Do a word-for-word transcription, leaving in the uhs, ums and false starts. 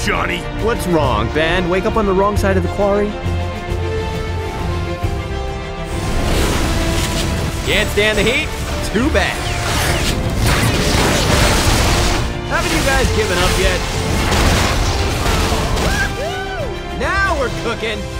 Johnny. What's wrong, Ben? Wake up on the wrong side of the quarry? Can't stand the heat? Too bad. Haven't you guys given up yet? Now we're cooking!